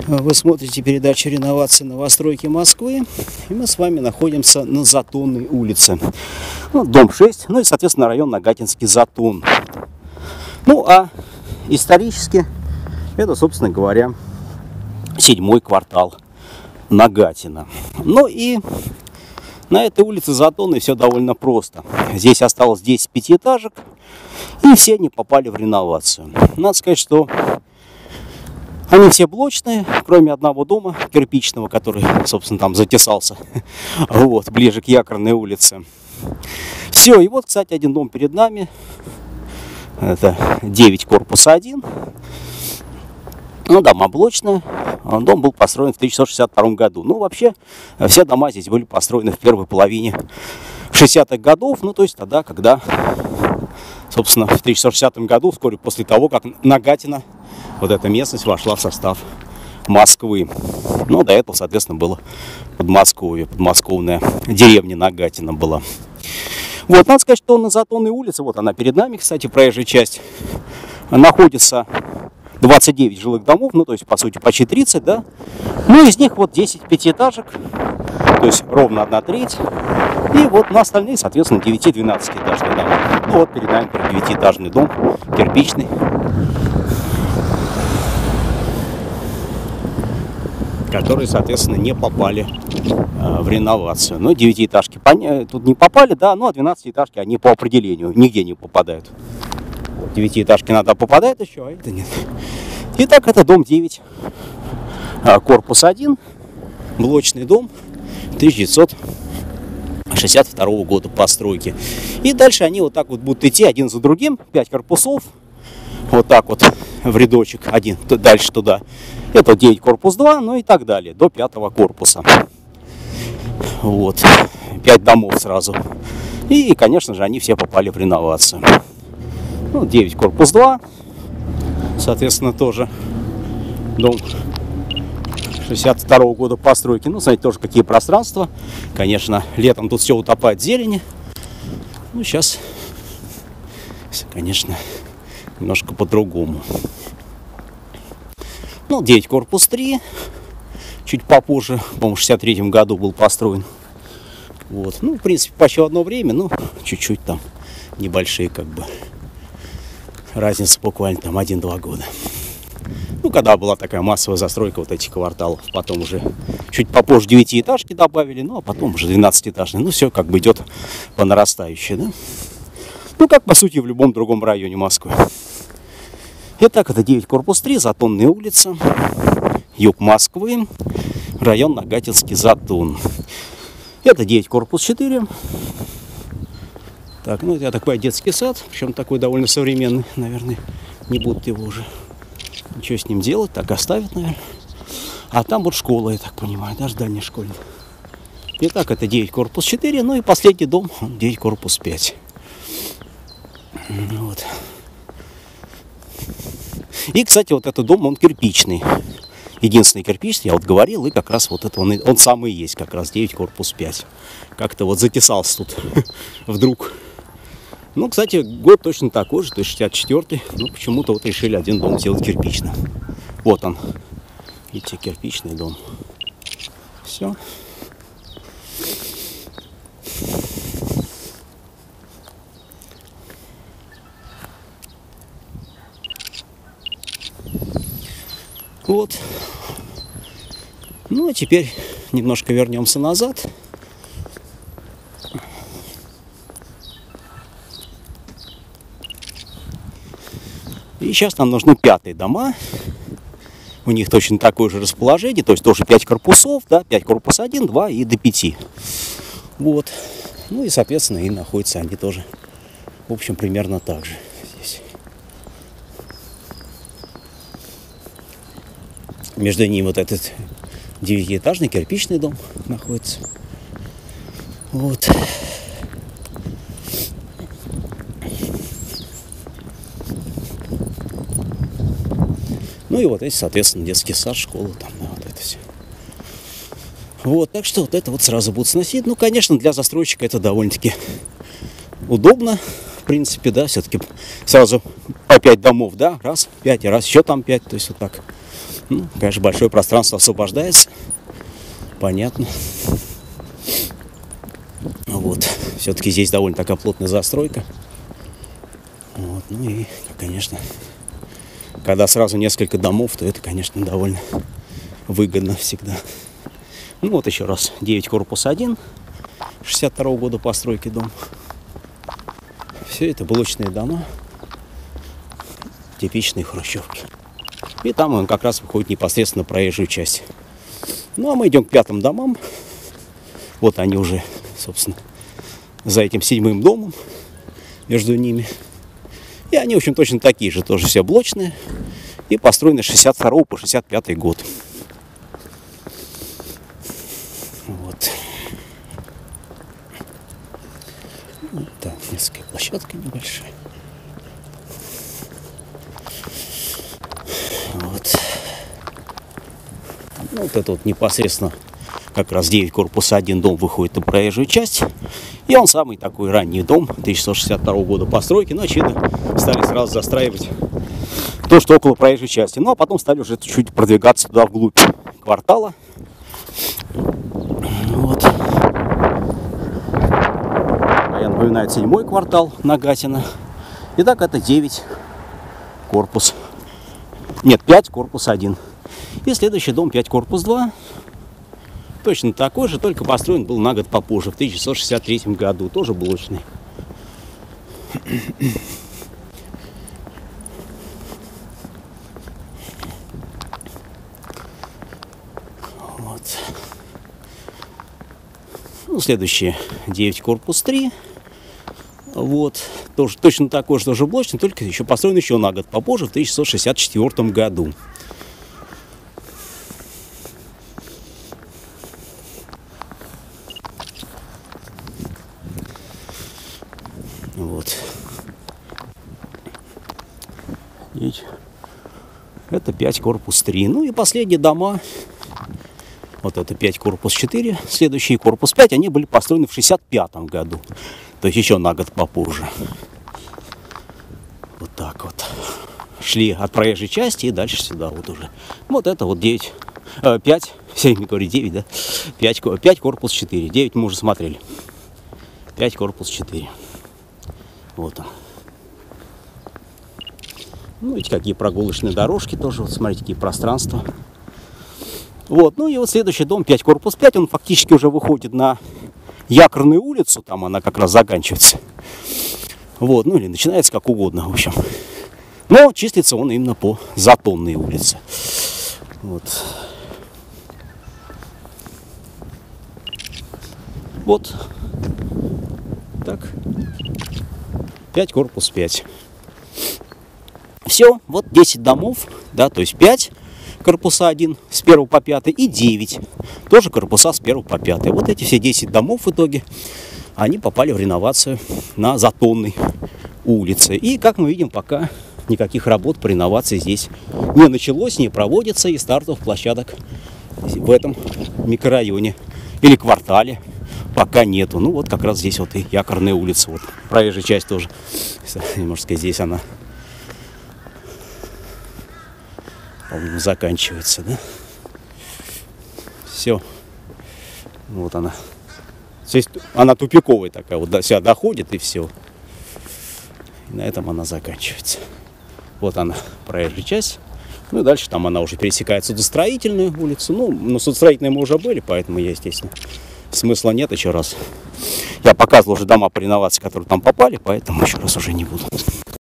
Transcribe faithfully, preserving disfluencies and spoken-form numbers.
Вы смотрите передачу «Реновация новостройки Москвы», и мы с вами находимся на Затонной улице. Ну, дом шесть, ну и, соответственно, район Нагатинский Затон. Ну, а исторически это, собственно говоря, седьмой квартал Нагатина. Ну и на этой улице Затонной все довольно просто. Здесь осталось десять пятиэтажек, и все они попали в реновацию. Надо сказать, что они все блочные, кроме одного дома кирпичного, который, собственно, там затесался, вот, ближе к Якорной улице. Все, и вот, кстати, один дом перед нами. Это девять корпус один. Ну, дома блочные. Дом был построен в тысяча девятьсот шестьдесят втором году. Ну, вообще, все дома здесь были построены в первой половине шестидесятых годов. Ну, то есть тогда, когда, собственно, в тысяча девятьсот шестидесятом году, вскоре после того, как Нагатино, вот эта местность, вошла в состав Москвы. Ну, до этого, соответственно, было Подмосковье, подмосковная деревня Нагатино была. Вот, надо сказать, что на Затонной улице, вот она перед нами, кстати, проезжая часть, находится двадцать девять жилых домов, ну, то есть, по сути, почти тридцать, да. Ну, из них вот десять пятиэтажек, то есть ровно одна треть. И вот на остальные, соответственно, девяти-двенадцатиэтажные дома. Ну, вот перед нами девятиэтажный дом, кирпичный, которые, соответственно, не попали э, в реновацию. Но девятиэтажки тут не попали, да, ну а двенадцатиэтажки они по определению нигде не попадают. Вот, девятиэтажки надо попадает еще, а это нет. Итак, это дом девять, э, корпус один, блочный дом тысяча девятьсот шестьдесят второго года постройки. И дальше они вот так вот будут идти один за другим, пять корпусов, вот так вот в рядочек, один дальше туда. Это девять корпус два, ну и так далее, до пятого корпуса. Вот, пять домов сразу. И, конечно же, они все попали в реновацию. Ну, девять корпус два, соответственно, тоже дом шестьдесят второго года постройки. Ну, знаете, тоже какие пространства. Конечно, летом тут все утопает в зелени. Ну, сейчас, конечно, немножко по-другому. Ну, девять корпус три, чуть попозже, по-моему, в шестьдесят третьем году был построен. Вот, ну, в принципе, почти одно время, ну, чуть-чуть там небольшие, как бы, разница буквально там один-два года. Ну, когда была такая массовая застройка вот этих кварталов, потом уже чуть попозже девятиэтажки добавили, ну, а потом уже двенадцатиэтажные. Ну, все как бы идет по нарастающей, да. Ну, как, по сути, в любом другом районе Москвы. Итак, это девять корпус три, Затонная улица, юг Москвы, район Нагатинский Затон. Это девять корпус четыре. Так, ну, это, я такой детский сад, причем такой довольно современный, наверное, не будут его уже ничего с ним делать, так оставят, наверное. А там вот школа, я так понимаю, даже дальняя школа. Итак, это девять корпус четыре, ну и последний дом, девять корпус пять. Вот. И, кстати, вот этот дом, он кирпичный. Единственный кирпичный, я вот говорил, и как раз вот это он, он самый и есть, как раз девять корпус пять. Как-то вот затесался тут вдруг. Ну, кстати, год точно такой же, то есть шестьдесят четвёртый. Ну, почему-то вот решили один дом сделать кирпичным. Вот он. Видите, кирпичный дом. Все. Вот. Ну, а теперь немножко вернемся назад. И сейчас нам нужны пятые дома. У них точно такое же расположение, то есть тоже пять корпусов, да, пять корпус один, два и до пяти. Вот. Ну и, соответственно, и находятся они тоже, в общем, примерно так же здесь. Между ними вот этот девятиэтажный кирпичный дом находится. Вот. Ну и вот эти, соответственно, детский сад, школа, там, да, вот это все. Вот, так что вот это вот сразу будут сносить. Ну, конечно, для застройщика это довольно-таки удобно, в принципе, да, все-таки сразу по пять домов, да, раз, пять, раз, еще там пять, то есть вот так Ну, конечно, большое пространство освобождается. Понятно. Вот. Все-таки здесь довольно такая плотная застройка. Вот. Ну и, конечно, когда сразу несколько домов, то это, конечно, довольно выгодно всегда. Ну вот еще раз. девять корпус один. шестьдесят второго года постройки дом. Все это блочные дома. Типичные хрущевки. И там он как раз выходит непосредственно на проезжую часть. Ну а мы идем к пятым домам. Вот они уже, собственно, за этим седьмым домом. Между ними. И они, в общем, точно такие же. Тоже все блочные. И построены с шестьдесят второго по шестьдесят пятый год. Вот. Так, несколько площадка небольшая. Вот. Ну, вот это вот непосредственно как раз девять корпус один дом выходит на проезжую часть. И он самый такой ранний дом, тысяча девятьсот шестьдесят второго года постройки. Но, очевидно, стали сразу застраивать то, что около проезжей части. Ну, а потом стали уже чуть продвигаться туда вглубь квартала. Вот. А я напоминаю, седьмой квартал Нагатино. Итак, это девять корпус. Нет, пять корпус один. И следующий дом пять корпус два. Точно такой же, только построен был на год попозже, в тысяча девятьсот шестьдесят третьем году. Тоже блочный. Вот. Ну, следующие девять корпус три. Вот. Тоже, точно такой же, тоже блочный, только еще построен еще на год попозже, в тысяча девятьсот шестьдесят четвёртом году. Вот. Это пять корпус три. Ну и последние дома. Вот это пять корпус четыре. Следующий корпус пять. Они были построены в шестьдесят пятом году. То есть еще на год попозже. Вот так вот. Шли от проезжей части и дальше сюда вот уже. Вот это вот девять. пять. Все не говорю девять, да? пять, пять корпус четыре. девять мы уже смотрели. пять корпус четыре. Вот он. Ну, видите, какие прогулочные дорожки тоже. Вот смотрите, какие пространства. Вот, ну и вот следующий дом, пять корпус пять, он фактически уже выходит на Якорную улицу. Там она как раз заканчивается. Вот, ну или начинается как угодно, в общем. Но числится он именно по Затонной улице. Вот. Вот. Так. пять корпус пять. Все, вот десять домов, да, то есть пять корпуса один с первого по пятый и девять тоже корпуса с первого по пятый. Вот эти все десять домов в итоге, они попали в реновацию на Затонной улице. И, как мы видим, пока никаких работ по реновации здесь не началось, не проводится, и стартовых площадок в этом микрорайоне или квартале пока нету. Ну вот как раз здесь вот и Якорная улица, вот проезжая часть тоже, можно сказать, здесь она, по-моему, заканчивается, да? Все. Вот она. Здесь она тупиковая такая, вот до сюда доходит и все. И на этом она заканчивается. Вот она, проезжая часть. Ну и дальше там она уже пересекает Судостроительную улицу. Ну, на Судостроительной мы уже были, поэтому я, естественно, смысла нет еще раз. Я показывал уже дома по реновации, которые там попали, поэтому еще раз уже не буду.